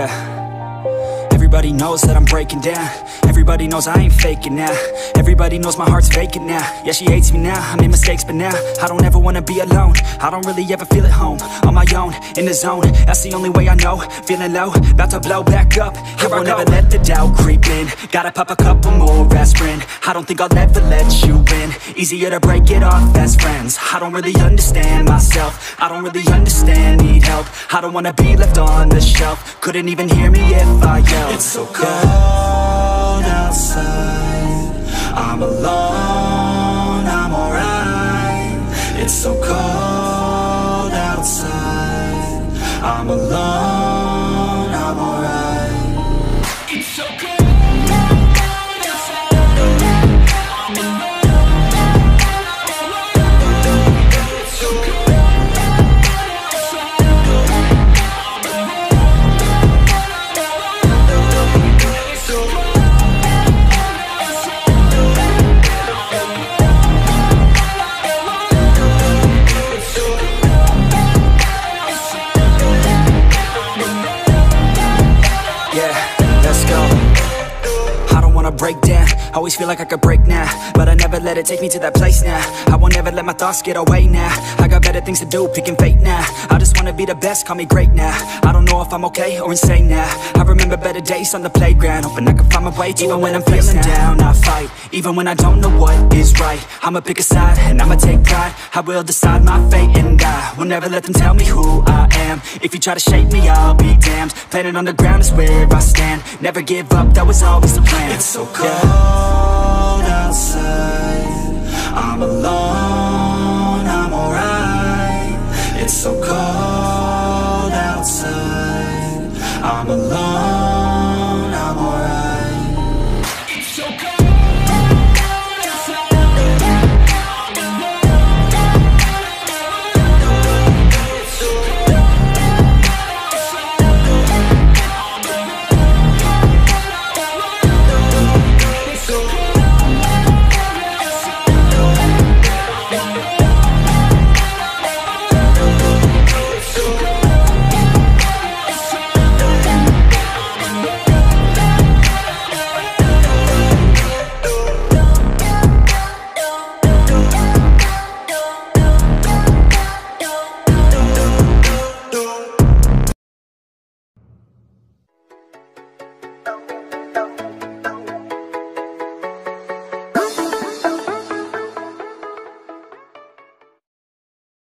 Yeah. Everybody knows that I'm breaking down. Everybody knows I ain't faking now. Everybody knows my heart's vacant now. Yeah, she hates me now, I made mistakes, but now I don't ever wanna be alone. I don't really ever feel at home. On my own, in the zone, that's the only way I know. Feeling low, about to blow back up. Here I won't ever let the doubt creep in. Gotta pop a couple more aspirin. I don't think I'll ever let you in. Easier to break it off best friends. I don't really understand myself. I don't really understand, need help. I don't wanna be left on the shelf. Couldn't even hear me if I yelled. It's so cold outside, I'm alone, I'm alright. It's so cold outside, I'm alone, I'm alright. It's so cold. Break down, always feel like I could break now, but I never let it take me to that place now. I won't ever let my thoughts get away now. I got better things to do, picking fate now. I just wanna be the best, call me great now. I don't know if I'm okay or insane now. I remember better days on the playground, hoping I can find my way to even when I'm feeling down, I fight. Even when I don't know what is right, I'ma pick a side and I'ma take pride. I will decide my fate and I will never let them tell me who I am. If you try to shape me, I'll be damned. Planet on the ground is where I stand. Never give up, that was always the plan. It's so cold outside, I'm alone, I'm alright. It's so cold outside, I'm alone.